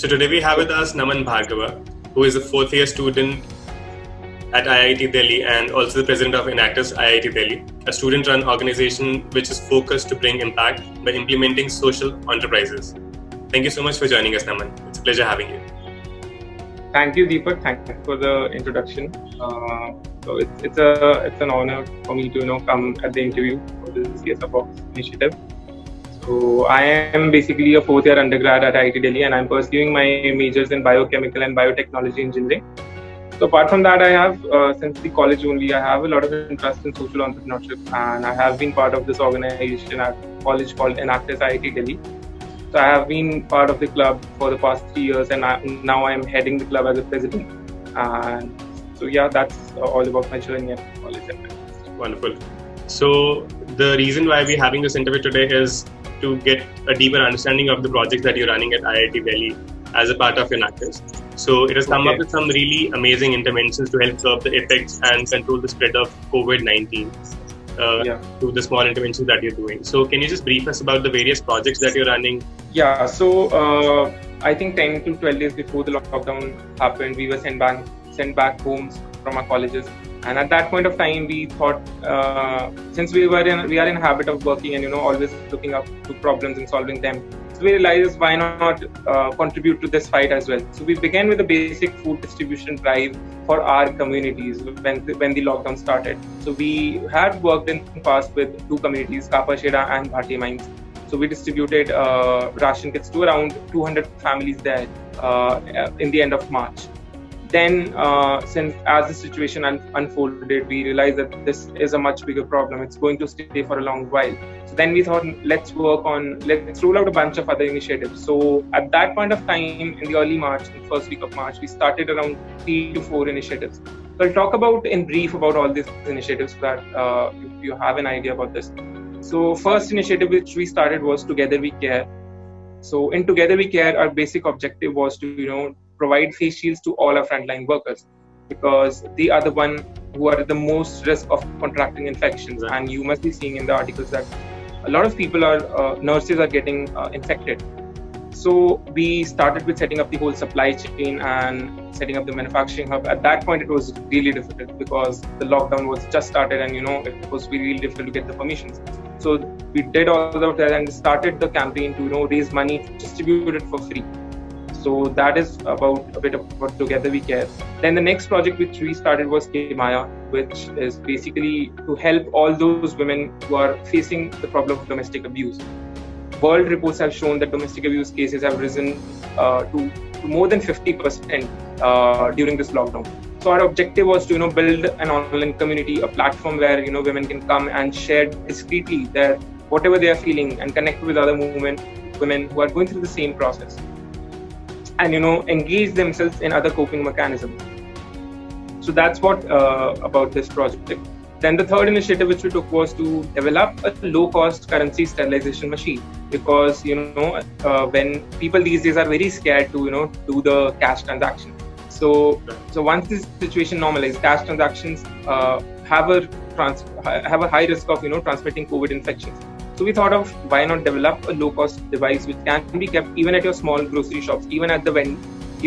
So today we have with us Naman Bhargava, who is a fourth-year student at IIT Delhi and also the president of Enactus IIT Delhi, a student-run organization which is focused to bring impact by implementing social enterprises. Thank you so much for joining us, Naman. It's a pleasure having you. Thank you, Deepak. Thank you for the introduction. So it's an honor for me to come at the interview for the CSR Box initiative. So I am basically a fourth-year undergrad at IIT Delhi, and I'm pursuing my majors in biochemical and biotechnology engineering. So apart from that, I have since the college only, I have a lot of interest in social entrepreneurship, and I have been part of this organization at college called Enactus IIT Delhi. So I have been part of the club for the past 3 years, and now I'm heading the club as a president. And so yeah, that's all about my journey at college. Wonderful. So the reason why we're having this interview today is to get a deeper understanding of the projects that you're running at IIT Delhi as a part of Enactus. So it has come up with some really amazing interventions to help curb the effects and control the spread of COVID-19 through the small interventions that you're doing. So can you just brief us about the various projects that you're running? Yeah, so I think 10 to 12 days before the lockdown happened, we were sent back homes from our colleges. And at that point of time, we thought, since we are in habit of working and always looking up to problems and solving them, so we realized why not contribute to this fight as well. So we began with a basic food distribution drive for our communities when the lockdown started. So we had worked in the past with 2 communities, Kapasheda and Bhati Mines. So we distributed ration kits to around 200 families there in the end of March. Then, since as the situation unfolded, we realized that this is a much bigger problem. It's going to stay for a long while. So then we thought, let's roll out a bunch of other initiatives. So at that point of time, in the early March, in the first week of March, we started around 3 to 4 initiatives. So I'll talk about in brief about all these initiatives so that if you have an idea about this. So first initiative which we started was Together We Care. So in Together We Care, our basic objective was to provide face shields to all our frontline workers, because they are the one who are at the most risk of contracting infections. And you must be seeing in the articles that a lot of people nurses are getting infected. So we started with setting up the whole supply chain and setting up the manufacturing hub. At that point, it was really difficult because the lockdown was just started, and it was really difficult to get the permissions. So we did all of that and started the campaign to raise money to distribute it for free. So that is about a bit about Together We Care. Then the next project which we started was Kemaya, which is basically to help all those women who are facing the problem of domestic abuse. World reports have shown that domestic abuse cases have risen to more than 50% during this lockdown. So our objective was to build an online community, a platform where women can come and share discreetly whatever they are feeling and connect with other women who are going through the same process, and engage themselves in other coping mechanisms. So that's what about this project. Then the third initiative which we took was to develop a low-cost currency sterilization machine, because when people these days are very scared to do the cash transaction. So once this situation normalizes, cash transactions have a high risk of transmitting COVID infections. So we thought of why not develop a low-cost device which can be kept even at your small grocery shops, even at the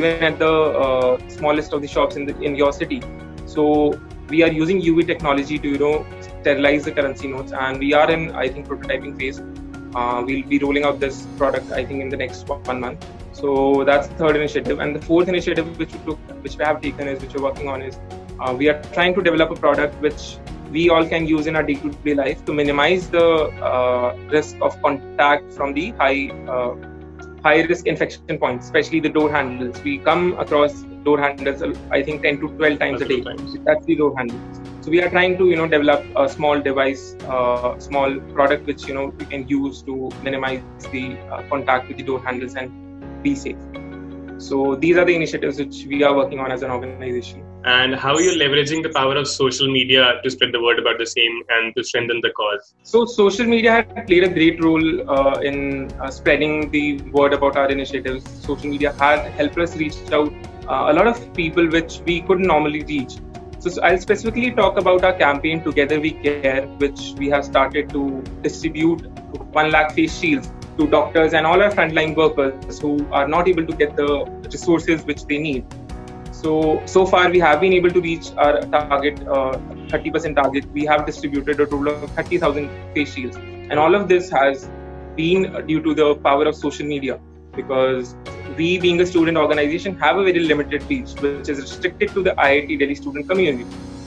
smallest of the shops in your city. So we are using UV technology to sterilize the currency notes, and we are in, I think, prototyping phase. We'll be rolling out this product, I think, in the next 1 month. So that's the third initiative. And the fourth initiative which we have taken which we're working on is we are trying to develop a product which we all can use in our day-to-day life to minimize the risk of contact from the high-risk infection points, especially the door handles. We come across door handles, I think, 10 to 12 times a day. That's the door handles. So we are trying to develop a small device, small product which we can use to minimize the contact with the door handles and be safe. So these are the initiatives which we are working on as an organization. And how are you leveraging the power of social media to spread the word about the same and to strengthen the cause? So social media had played a great role in spreading the word about our initiatives. Social media had helped us reach out a lot of people which we couldn't normally reach. So I'll specifically talk about our campaign Together We Care, which we have started to distribute 1 lakh face shields to doctors and all our frontline workers who are not able to get the resources which they need. So far we have been able to reach our target, 30% target. We have distributed a total of 30,000 face shields, and all of this has been due to the power of social media, because we, being a student organization, have a very limited reach, which is restricted to the IIT Delhi student community.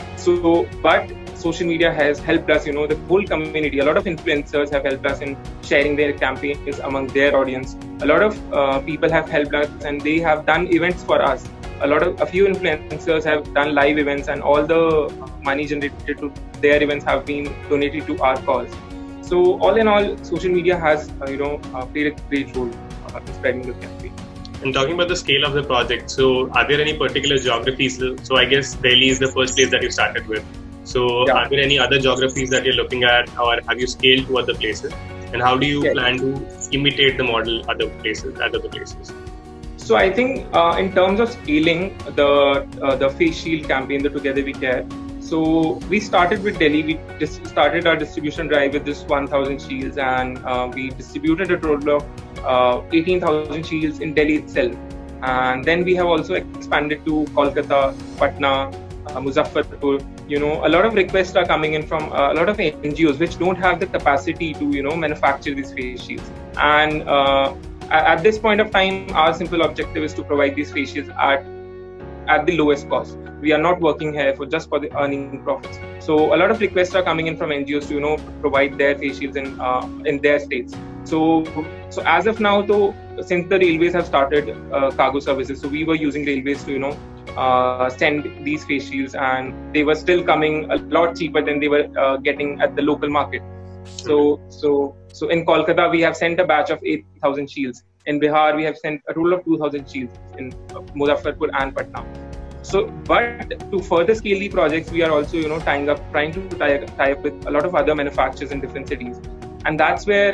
But social media has helped us, the whole community. A lot of influencers have helped us in sharing their campaigns among their audience. A lot of people have helped us, and they have done events for us. A few influencers have done live events, and all the money generated to their events have been donated to our cause. So all in all, social media has played a great role in spreading the campaign. And talking about the scale of the project, so are there any particular geographies? So I guess Delhi is the first place that you started with. So Yeah. are there any other geographies that you're looking at, or have you scaled to other places? And how do you Yes. plan to imitate the model at other places? So I think in terms of scaling the face shield campaign, the Together We Care. So we started with Delhi. We just started our distribution drive with this 1,000 shields, and we distributed a total of 18,000 shields in Delhi itself. And then we have also expanded to Kolkata, Patna, Muzaffarpur. A lot of requests are coming in from a lot of NGOs which don't have the capacity to manufacture these face shields. And at this point of time, our simple objective is to provide these face shields at the lowest cost. We are not working here just for the earning profits. So a lot of requests are coming in from NGOs to provide their face shields in their states. So as of now, though, since the railways have started cargo services, so we were using railways to send these face shields, and they were still coming a lot cheaper than they were getting at the local market. So in Kolkata, we have sent a batch of 8,000 shields. In Bihar, we have sent a total of 2,000 shields in Muzaffarpur and Patna. But to further scale the projects, we are also trying to tie up with a lot of other manufacturers in different cities. And that's where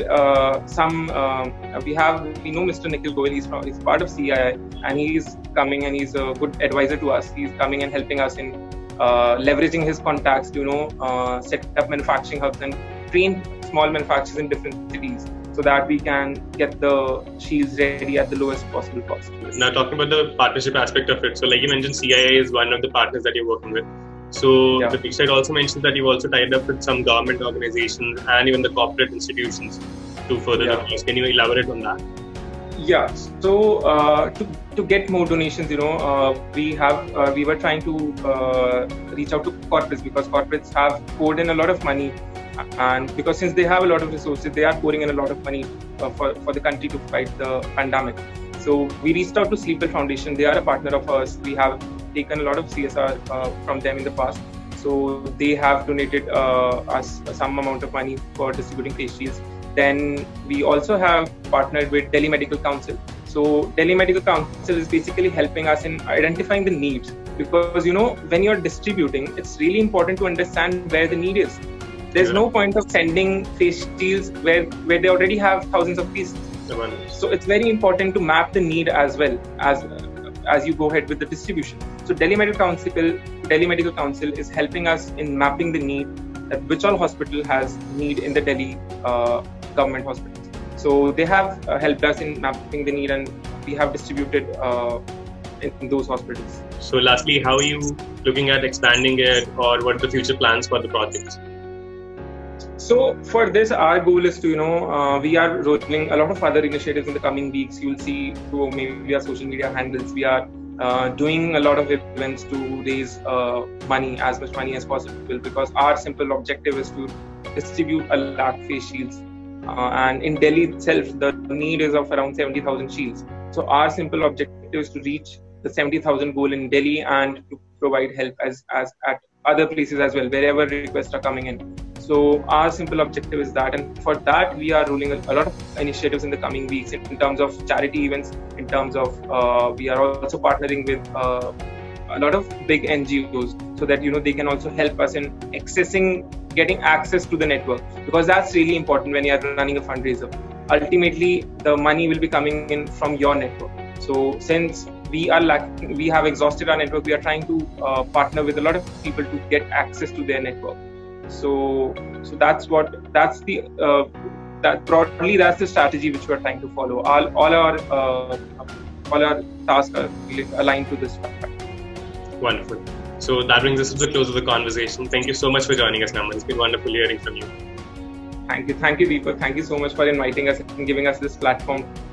we know Mr. Nikhil Goyal. He's part of CII, and he's coming, and he's a good advisor to us. He's coming and helping us in leveraging his contacts to set up manufacturing hubs and train small manufacturers in different cities, so that we can get the shields ready at the lowest possible cost. Now, talking about the partnership aspect of it, so like you mentioned, CII is one of the partners that you're working with. So Yeah. the website also mentions that you've also tied up with some government organizations and even the corporate institutions to further the Yeah. cause. Can you elaborate on that? Yeah. So to get more donations, we were trying to reach out to corporates, because corporates have poured in a lot of money, and because since they have a lot of resources, they are pouring in a lot of money for the country to fight the pandemic. So we reached out to Sleeper Foundation. They are a partner of ours. We have taken a lot of CSR from them in the past. So they have donated us some amount of money for distributing face shields. Then we also have partnered with Delhi Medical Council. So Delhi Medical Council is basically helping us in identifying the needs, because when you're distributing, it's really important to understand where the need is. There's no point of sending face shields where they already have thousands of pieces. So it's very important to map the need as well as you go ahead with the distribution. So Delhi Medical Council is helping us in mapping the need, that which all hospital has need in the Delhi government hospitals. So they have helped us in mapping the need, and we have distributed in those hospitals. So lastly, how are you looking at expanding it, or what are the future plans for the project? So for this, our goal is to, we are rolling a lot of other initiatives in the coming weeks. You'll see through maybe our social media handles. We are doing a lot of events to raise money, as much money as possible, because our simple objective is to distribute a lakh face shields. And in Delhi itself, the need is of around 70,000 shields. So our simple objective is to reach the 70,000 goal in Delhi, and to provide help as at other places as well, wherever requests are coming in. So our simple objective is that, and for that we are rolling a lot of initiatives in the coming weeks in terms of charity events, in terms of we are also partnering with a lot of big NGOs, so that they can also help us in getting access to the network, because that's really important when you are running a fundraiser. Ultimately, the money will be coming in from your network. So since we have exhausted our network, we are trying to partner with a lot of people to get access to their network. So that's the that broadly, that's the strategy which we're trying to follow. All our tasks are aligned to this strategy. Wonderful. So that brings us to the close of the conversation. Thank you so much for joining us, Naman. It's been wonderful hearing from you. Thank you, Deepak. Thank you so much for inviting us and giving us this platform